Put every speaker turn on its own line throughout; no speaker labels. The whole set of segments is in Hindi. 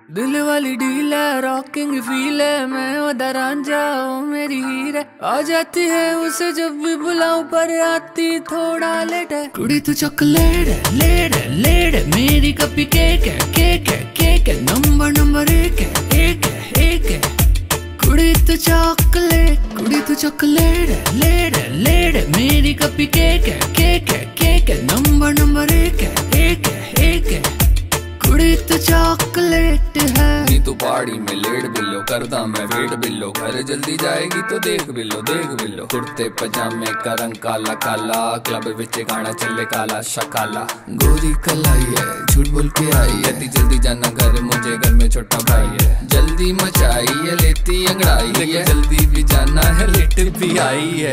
दिल वाली डील है, रॉकिंग फील है, मैं उधर रांझा ओ मेरी हीर है। आ जाती है उसे जब भी बुलाऊं पर आती थोड़ा लेट है। कुड़ी तू चॉकलेट है, लेट है, लेट है, मेरी कपी केक है, केक है, केक है, नंबर एक है, एक है, एक है। कुड़ी तू चॉकलेट, कुड़ी तू चॉकलेट है, लेट है, लेट है, मेरी कपी केक है, केक है, केक है, नंबर एक है, एक है, एक है। कुड़ी तो चॉकलेट है।
नी तू पहाड़ी में लेट बिल्लो, करदा मैं वेट बिल्लो, घर जल्दी जाएगी तो देख बिल्लो, देख बिल्लो। कुर्ते पजामे का रंग काला काला, क्लब विच गाना चले काला शकाला। गोरी कलाई है, झूठ बोल के आई है, जल्दी जाना घर, मुझे घर में छोटा भाई है। जल्दी मचाई है, लेती अंगड़ाई है, जल्दी भी जाना है, लेट भी आई है।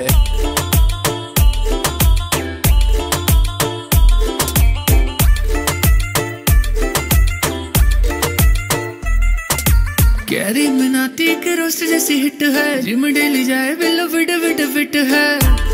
कैरी मिनाटी के रोस्ट जैसी हिट है, जिम डेली जाए बिल्लो फिट फिट फिट है।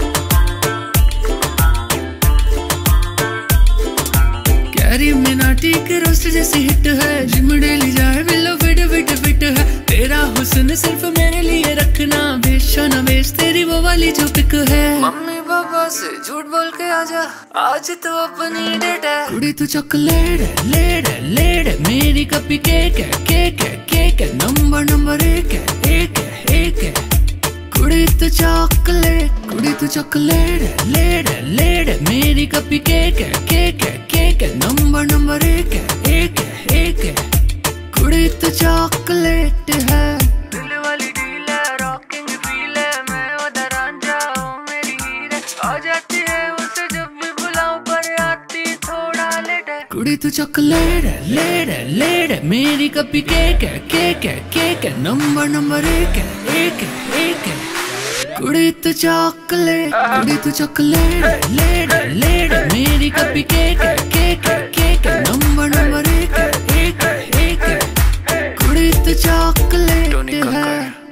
कैरी मिनाटी के रोस्ट जैसी हिट है, जिम डेली जाए बिल्लो फिट फिट फिट है। तेरा हुस्न सिर्फ मेरे लिए रखना, बेचो ना बेच तेरी वो वाली जो पिक है। मम्मी पापा से झूठ बोल के आजा, आज तो अपनी डेट है। कुड़ी तू चॉकलेट है, लेट है, लेट है, मेरी कपी केक है, केक है, केक है, नंबर एक है, एक है, एक है। कुड़ी तू चॉकलेट, कुड़ी तू चॉकलेट है, लेट है, लेट है, मेरी कपी केक है, केक है, केक है, नंबर एक है, एक है, एक है। कुड़ी तू चॉकलेट है। दिल वाली डील है, रॉकिंग फील है, मैं उधर रांझा ओ मेरी हीर है। आ जाती है उसे जब भी बुलाऊं पर आती थोड़ा लेट है। कुड़ी तू चॉकलेट है, लेट है, लेट है, मेरी कपी केक है, केक है, केक है, नंबर एक है, एक है, एक है। कुड़ी तू चॉकलेट, कुड़ी तू चॉकलेट है, लेट है, लेट है, मेरी कपी केक है, केक है, केक है, नंबर एक है, एक है, एक है। कुड़ी तू चॉकलेट है।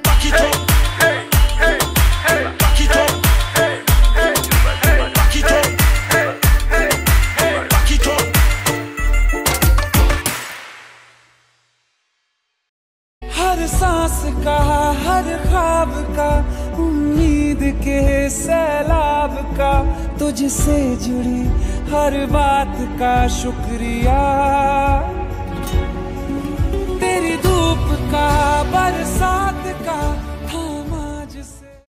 हर सांस का, हर ख्वाब का, उम्मीद के सैलाब का, तुझसे जुड़ी हर बात का शुक्रिया।